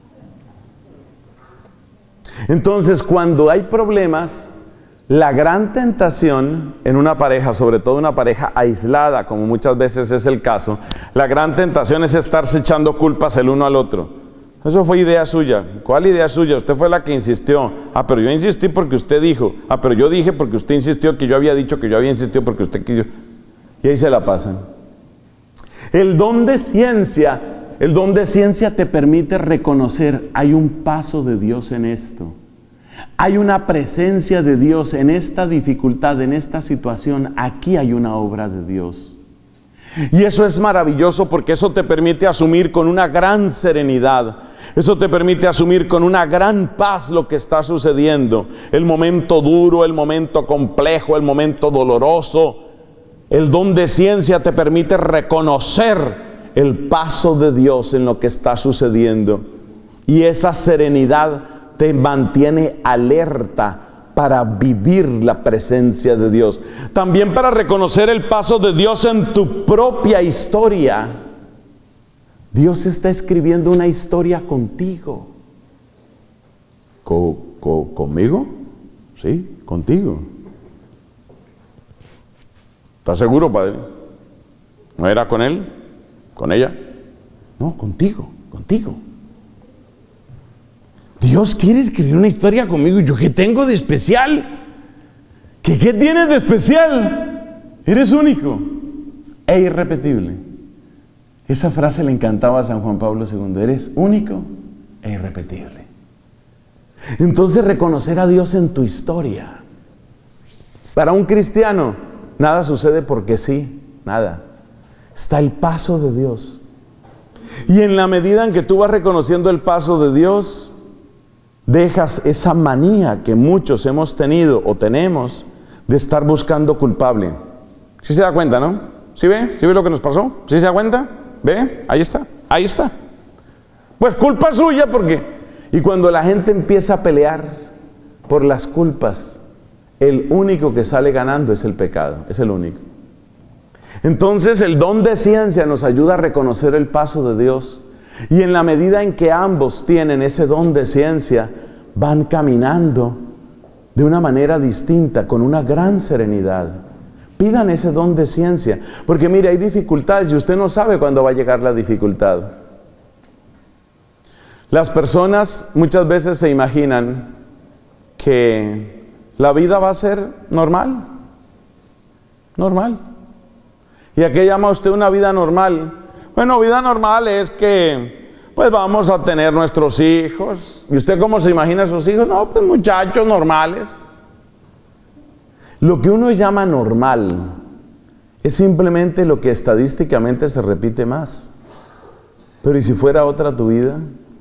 Entonces, cuando hay problemas, la gran tentación en una pareja, sobre todo una pareja aislada, como muchas veces es el caso, la gran tentación es estarse echando culpas el uno al otro. Eso fue idea suya. ¿Cuál idea suya? Usted fue la que insistió. Pero yo insistí porque usted dijo. Pero yo dije porque usted insistió, que yo había dicho, que yo había insistido porque usted quiso. Y ahí se la pasan. El don de ciencia te permite reconocer, hay un paso de Dios en esto. Hay una presencia de Dios en esta dificultad, en esta situación. Aquí hay una obra de Dios. Y eso es maravilloso porque eso te permite asumir con una gran serenidad. Eso te permite asumir con una gran paz lo que está sucediendo. El momento duro, el momento complejo, el momento doloroso. El don de ciencia te permite reconocer el paso de Dios en lo que está sucediendo. Y esa serenidad te mantiene alerta para vivir la presencia de Dios. También para reconocer el paso de Dios en tu propia historia. Dios está escribiendo una historia contigo. ¿Conmigo? Sí, contigo. ¿Estás seguro, padre? ¿No era con él? ¿Con ella? No, contigo. Dios quiere escribir una historia conmigo. ¿Yo qué tengo de especial? ¿Qué tienes de especial? Eres único e irrepetible. Esa frase le encantaba a San Juan Pablo II. Eres único e irrepetible. Entonces reconocer a Dios en tu historia. Para un cristiano, nada sucede porque sí, nada. Está el paso de Dios. Y en la medida en que tú vas reconociendo el paso de Dios, dejas esa manía que muchos hemos tenido o tenemos de estar buscando culpable. ¿Sí se da cuenta, no? ¿Sí ve? ¿Sí ve lo que nos pasó? ¿Sí se da cuenta? ¿Ve? Ahí está. Pues culpa suya porque... Y cuando la gente empieza a pelear por las culpas, el único que sale ganando es el pecado, es el único. Entonces el don de ciencia nos ayuda a reconocer el paso de Dios. Y en la medida en que ambos tienen ese don de ciencia, van caminando de una manera distinta, con una gran serenidad. Pidan ese don de ciencia, porque mire, hay dificultades y usted no sabe cuándo va a llegar la dificultad. Las personas muchas veces se imaginan que la vida va a ser normal. ¿Y a qué llama usted una vida normal? Bueno, vida normal es que pues vamos a tener nuestros hijos. ¿Y usted cómo se imagina a sus hijos? No, pues muchachos normales. Lo que uno llama normal es simplemente lo que estadísticamente se repite más. Pero ¿y si fuera otra tu vida?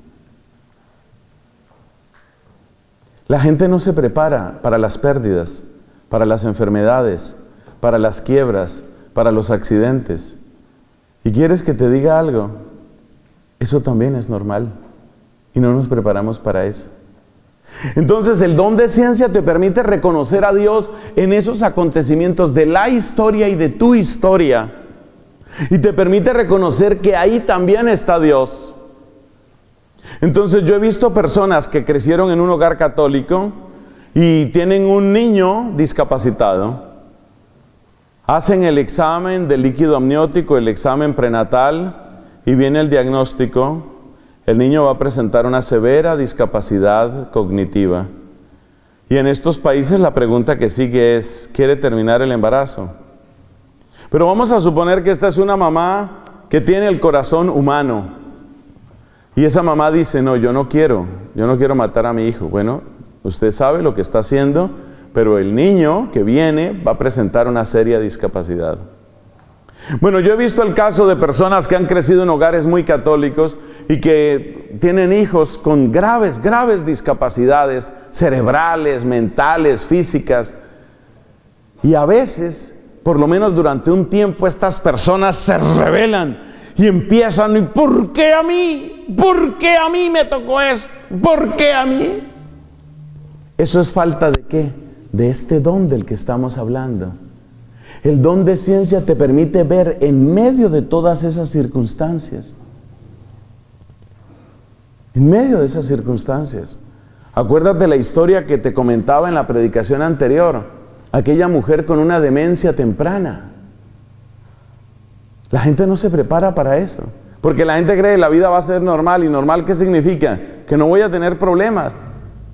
La gente no se prepara para las pérdidas, para las enfermedades, para las quiebras, para los accidentes. ¿Y quieres que te diga algo? Eso también es normal. Y no nos preparamos para eso. Entonces el don de ciencia te permite reconocer a Dios en esos acontecimientos de la historia y de tu historia. Y te permite reconocer que ahí también está Dios. Entonces yo he visto personas que crecieron en un hogar católico y tienen un niño discapacitado. Hacen el examen del líquido amniótico, el examen prenatal, y viene el diagnóstico. El niño va a presentar una severa discapacidad cognitiva. Y en estos países la pregunta que sigue es, ¿quiere terminar el embarazo? Pero vamos a suponer que esta es una mamá que tiene el corazón humano. Y esa mamá dice, no, yo no quiero matar a mi hijo. Bueno, usted sabe lo que está haciendo, pero el niño que viene va a presentar una seria discapacidad. Bueno, yo he visto el caso de personas que han crecido en hogares muy católicos y que tienen hijos con graves discapacidades cerebrales, mentales, físicas. Y a veces, por lo menos durante un tiempo, estas personas se rebelan y empiezan, ¿y por qué a mí? ¿Por qué a mí me tocó esto? ¿Por qué a mí? ¿Eso es falta de qué? De este don del que estamos hablando. El don de ciencia te permite ver en medio de todas esas circunstancias. En medio de esas circunstancias. Acuérdate la historia que te comentaba en la predicación anterior. Aquella mujer con una demencia temprana. La gente no se prepara para eso. Porque la gente cree que la vida va a ser normal. ¿Y normal qué significa? Que no voy a tener problemas.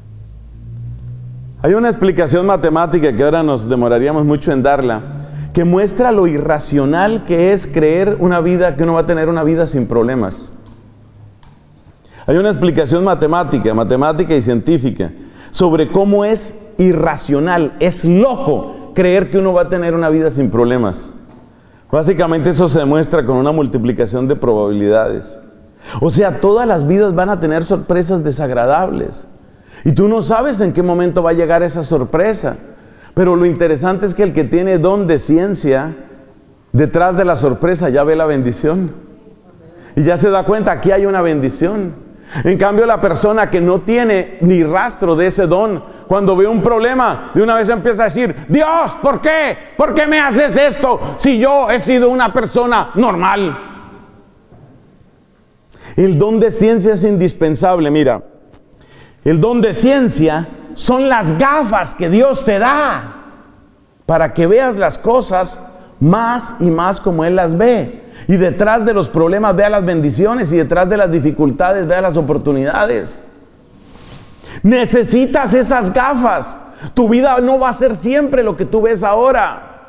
Hay una explicación matemática que ahora nos demoraríamos mucho en darla, que muestra lo irracional que es creer que uno va a tener una vida sin problemas. Hay una explicación matemática y científica, sobre cómo es irracional, es loco creer que uno va a tener una vida sin problemas. Básicamente eso se demuestra con una multiplicación de probabilidades. O sea, todas las vidas van a tener sorpresas desagradables. Y tú no sabes en qué momento va a llegar esa sorpresa. Pero lo interesante es que el que tiene don de ciencia, detrás de la sorpresa ya ve la bendición. Y ya se da cuenta, aquí hay una bendición. En cambio, la persona que no tiene ni rastro de ese don, cuando ve un problema, de una vez empieza a decir, Dios, ¿por qué? ¿Por qué me haces esto si yo he sido una persona normal? El don de ciencia es indispensable, mira. El don de ciencia son las gafas que Dios te da para que veas las cosas más y más como Él las ve. Y detrás de los problemas vea las bendiciones y detrás de las dificultades vea las oportunidades. Necesitas esas gafas. Tu vida no va a ser siempre lo que tú ves ahora.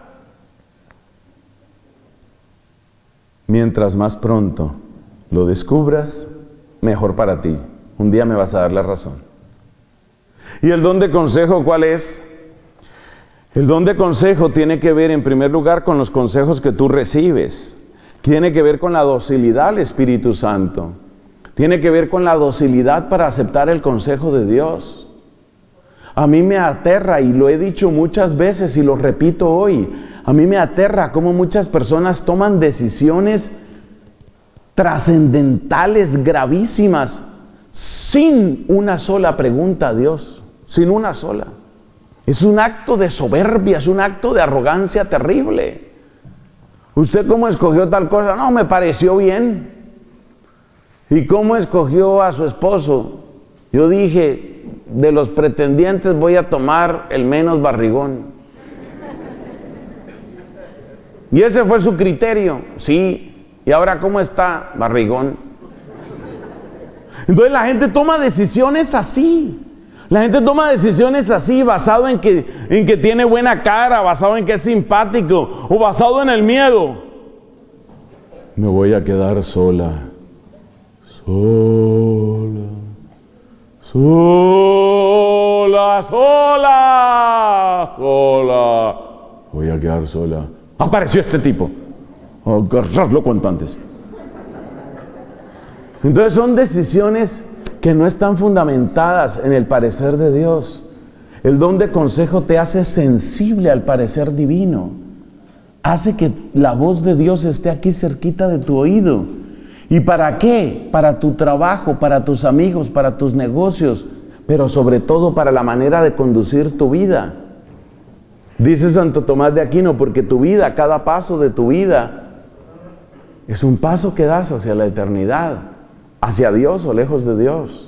Mientras más pronto lo descubras, mejor para ti. Un día me vas a dar la razón. ¿Y el don de consejo cuál es? El don de consejo tiene que ver en primer lugar con los consejos que tú recibes. Tiene que ver con la docilidad al Espíritu Santo. Tiene que ver con la docilidad para aceptar el consejo de Dios. A mí me aterra, y lo he dicho muchas veces y lo repito hoy, a mí me aterra cómo muchas personas toman decisiones trascendentales, gravísimas, sin una sola pregunta a Dios, sin una sola. Es un acto de soberbia, es un acto de arrogancia terrible. ¿Usted cómo escogió tal cosa? No, me pareció bien. ¿Y cómo escogió a su esposo? Yo dije, de los pretendientes voy a tomar el menos barrigón. Y ese fue su criterio, sí. ¿Y ahora cómo está? Barrigón. Entonces la gente toma decisiones así. La gente toma decisiones así, basado en que tiene buena cara, basado en que es simpático, o basado en el miedo. Me voy a quedar sola. Sola. Voy a quedar sola. Apareció este tipo. Agarrarlo cuanto antes. Entonces son decisiones que no están fundamentadas en el parecer de Dios. El don de consejo te hace sensible al parecer divino. Hace que la voz de Dios esté aquí cerquita de tu oído. ¿Y para qué? Para tu trabajo, para tus amigos, para tus negocios, pero sobre todo para la manera de conducir tu vida. Dice Santo Tomás de Aquino, porque tu vida, cada paso de tu vida, es un paso que das hacia la eternidad. hacia Dios o lejos de Dios.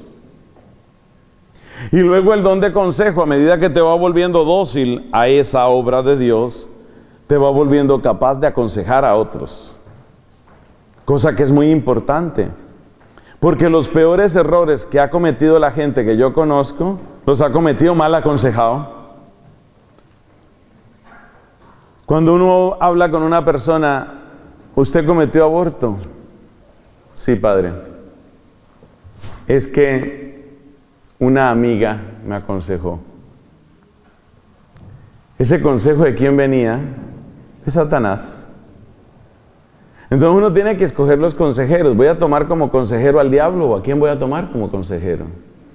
Y luego el don de consejo, a medida que te va volviendo dócil a esa obra de Dios, te va volviendo capaz de aconsejar a otros. Cosa que es muy importante. Porque los peores errores que ha cometido la gente que yo conozco, los ha cometido mal aconsejado. Cuando uno habla con una persona, ¿usted cometió aborto? Sí, padre. Es que una amiga me aconsejó. Ese consejo, ¿de quién venía? De Satanás. Entonces uno tiene que escoger los consejeros. ¿Voy a tomar como consejero al diablo o a quién voy a tomar como consejero?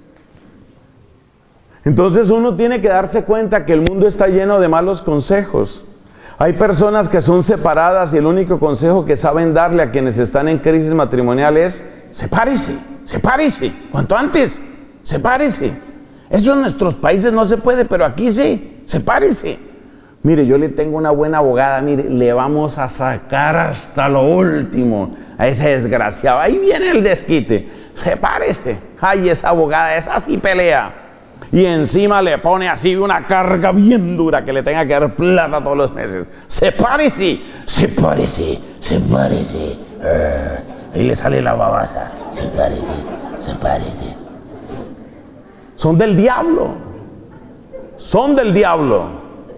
Entonces uno tiene que darse cuenta que el mundo está lleno de malos consejos. Hay personas que son separadas y el único consejo que saben darle a quienes están en crisis matrimonial es: sepárese, sepárese, cuanto antes, sepárese. Eso en nuestros países no se puede, pero aquí sí, sepárese. Mire, yo le tengo una buena abogada, mire, le vamos a sacar hasta lo último a ese desgraciado. Ahí viene el desquite, sepárese. Ay, esa abogada, esa sí pelea. Y encima le pone así una carga bien dura que le tenga que dar plata todos los meses. Sepárese, sepárese, sepárese. Ahí le sale la babasa. Sepárese, sepárese. Son del diablo. Son del diablo.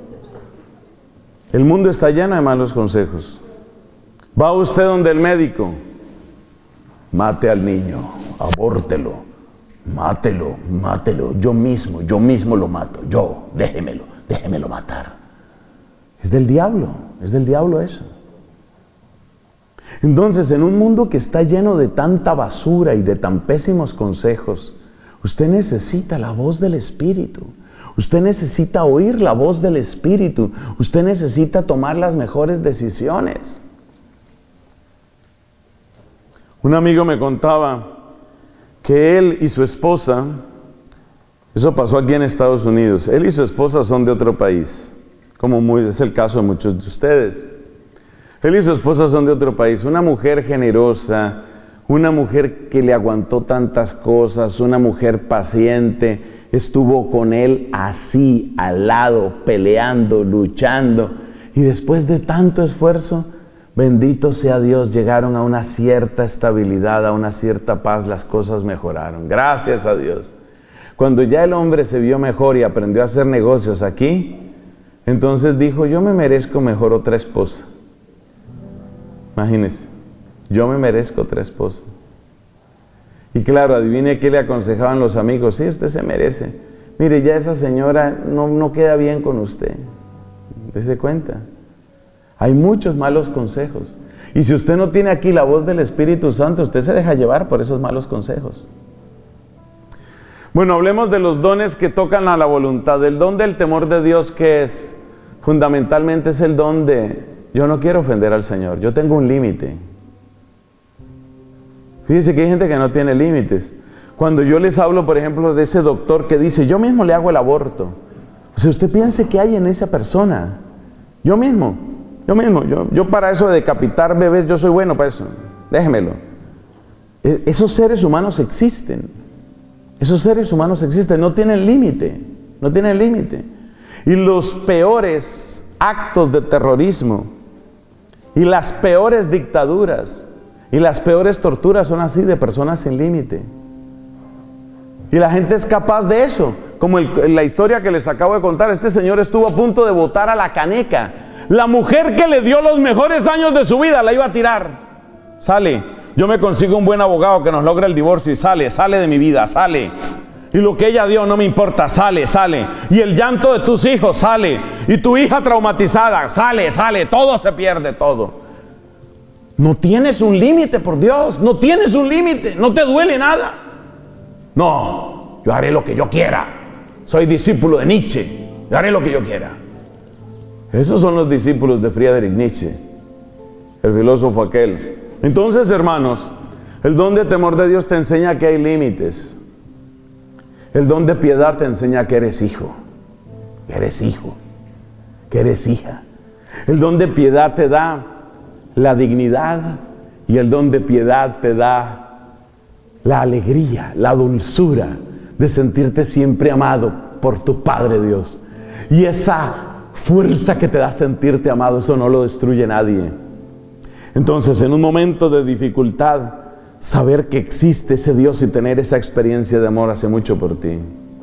El mundo está lleno de malos consejos. Va usted donde el médico. Mate al niño, abórtelo, mátelo, mátelo. Yo mismo lo mato. Yo, déjemelo matar. Es del diablo eso. Entonces, en un mundo que está lleno de tanta basura y de tan pésimos consejos, usted necesita la voz del Espíritu. Usted necesita oír la voz del Espíritu. Usted necesita tomar las mejores decisiones. Un amigo me contaba que él y su esposa, eso pasó aquí en Estados Unidos, él y su esposa son de otro país, como es el caso de muchos de ustedes. Él y su esposa son de otro país, una mujer generosa, una mujer que le aguantó tantas cosas, una mujer paciente. Estuvo con él así, al lado, peleando, luchando. Y después de tanto esfuerzo, bendito sea Dios, llegaron a una cierta estabilidad, a una cierta paz, las cosas mejoraron. Gracias a Dios. Cuando ya el hombre se vio mejor y aprendió a hacer negocios aquí, entonces dijo: yo me merezco mejor otra esposa. Imagínense, yo me merezco otra esposa. Y claro, adivine qué le aconsejaban los amigos: sí, usted se merece. Mire, ya esa señora no queda bien con usted. Dese cuenta. Hay muchos malos consejos. Y si usted no tiene aquí la voz del Espíritu Santo, usted se deja llevar por esos malos consejos. Bueno, hablemos de los dones que tocan a la voluntad. El don del temor de Dios, ¿qué es? Fundamentalmente es el don de: yo no quiero ofender al Señor, yo tengo un límite. Fíjense que hay gente que no tiene límites. Cuando yo les hablo, por ejemplo, de ese doctor que dice: yo mismo le hago el aborto. O sea, usted piense que hay en esa persona. Yo mismo, yo para eso de decapitar bebés, yo soy bueno para eso. Déjemelo. Esos seres humanos existen. Esos seres humanos existen, no tienen límite. No tienen límite. Y los peores actos de terrorismo y las peores dictaduras y las peores torturas son así, de personas sin límite. Y la gente es capaz de eso. Como la historia que les acabo de contar, este señor estuvo a punto de botar a la caneca. La mujer que le dio los mejores años de su vida la iba a tirar. Sale, yo me consigo un buen abogado que nos logre el divorcio y sale de mi vida, sale. Y lo que ella dio no me importa, sale. Y el llanto de tus hijos, sale. Y tu hija traumatizada, sale, todo se pierde, todo. No tienes un límite, por Dios, no tienes un límite, no te duele nada. No, yo haré lo que yo quiera. Soy discípulo de Nietzsche, yo haré lo que yo quiera. Esos son los discípulos de Friedrich Nietzsche, el filósofo aquel. Entonces, hermanos, el don de temor de Dios te enseña que hay límites. El don de piedad te enseña que eres hijo, que eres hija. El don de piedad te da la dignidad y el don de piedad te da la alegría, la dulzura de sentirte siempre amado por tu Padre Dios. Y esa fuerza que te da sentirte amado, eso no lo destruye nadie. Entonces, en un momento de dificultad, saber que existe ese Dios y tener esa experiencia de amor hace mucho por ti.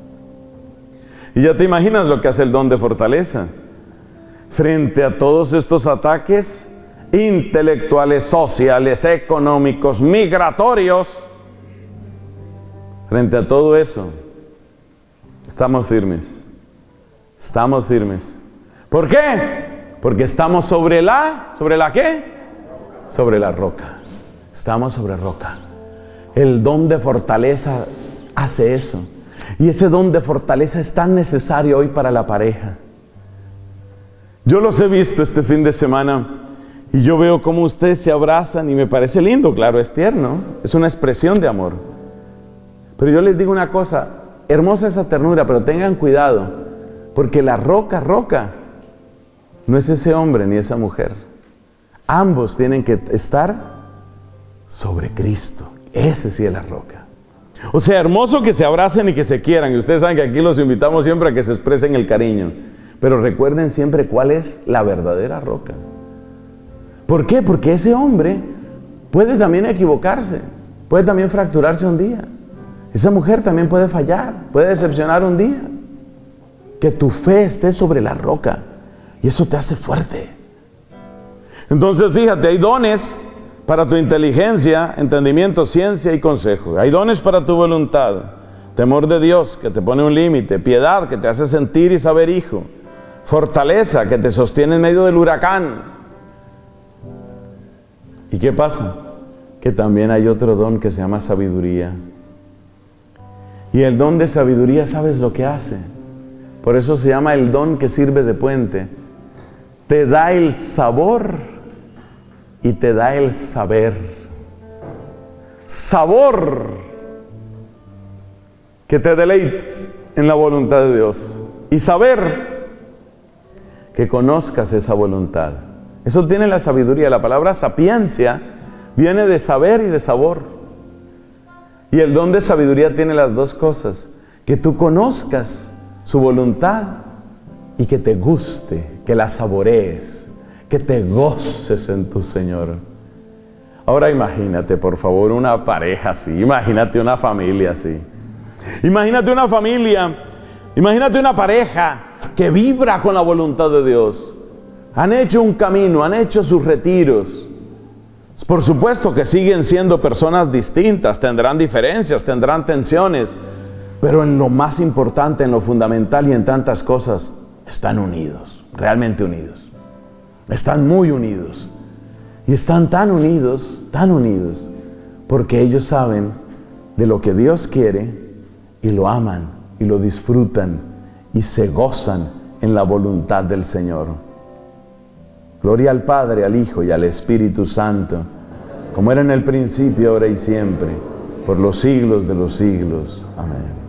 Y ya te imaginas lo que hace el don de fortaleza. Frente a todos estos ataques intelectuales, sociales, económicos, migratorios, frente a todo eso, estamos firmes. Estamos firmes. ¿Por qué? Porque estamos ¿sobre la qué? Sobre la roca. Estamos sobre roca. El don de fortaleza hace eso. Y ese don de fortaleza es tan necesario hoy para la pareja. Yo los he visto este fin de semana y yo veo cómo ustedes se abrazan y me parece lindo, claro, es tierno, es una expresión de amor. Pero yo les digo una cosa, hermosa esa ternura, pero tengan cuidado, porque la roca no es ese hombre ni esa mujer. Ambos tienen que estar sobre Cristo. Ese sí es la roca. O sea, hermoso que se abracen y que se quieran. Y ustedes saben que aquí los invitamos siempre a que se expresen el cariño. Pero recuerden siempre cuál es la verdadera roca. ¿Por qué? Porque ese hombre puede también equivocarse. Puede también fracturarse un día. Esa mujer también puede fallar. Puede decepcionar un día. Que tu fe esté sobre la roca. Y eso te hace fuerte. Entonces, fíjate, hay dones para tu inteligencia, entendimiento, ciencia y consejo. Hay dones para tu voluntad. Temor de Dios, que te pone un límite. Piedad, que te hace sentir y saber hijo. Fortaleza, que te sostiene en medio del huracán. ¿Y qué pasa? Que también hay otro don que se llama sabiduría. Y el don de sabiduría, ¿sabes lo que hace? Por eso se llama el don que sirve de puente. Te da el sabor y te da el saber. Sabor, que te deleites en la voluntad de Dios. Y saber, que conozcas esa voluntad. Eso tiene la sabiduría. La palabra sapiencia viene de saber y de sabor. Y el don de sabiduría tiene las dos cosas. Que tú conozcas su voluntad y que te guste, que la saborees, que te goces en tu Señor. Ahora imagínate, por favor, una pareja así. Imagínate una familia así. Imagínate una familia, imagínate una pareja que vibra con la voluntad de Dios. Han hecho un camino, han hecho sus retiros. Por supuesto que siguen siendo personas distintas, tendrán diferencias, tendrán tensiones, pero en lo más importante, en lo fundamental y en tantas cosas, están unidos, realmente unidos. Están muy unidos. Y están tan unidos, porque ellos saben de lo que Dios quiere y lo aman y lo disfrutan y se gozan en la voluntad del Señor. Gloria al Padre, al Hijo y al Espíritu Santo, como era en el principio, ahora y siempre, por los siglos de los siglos. Amén.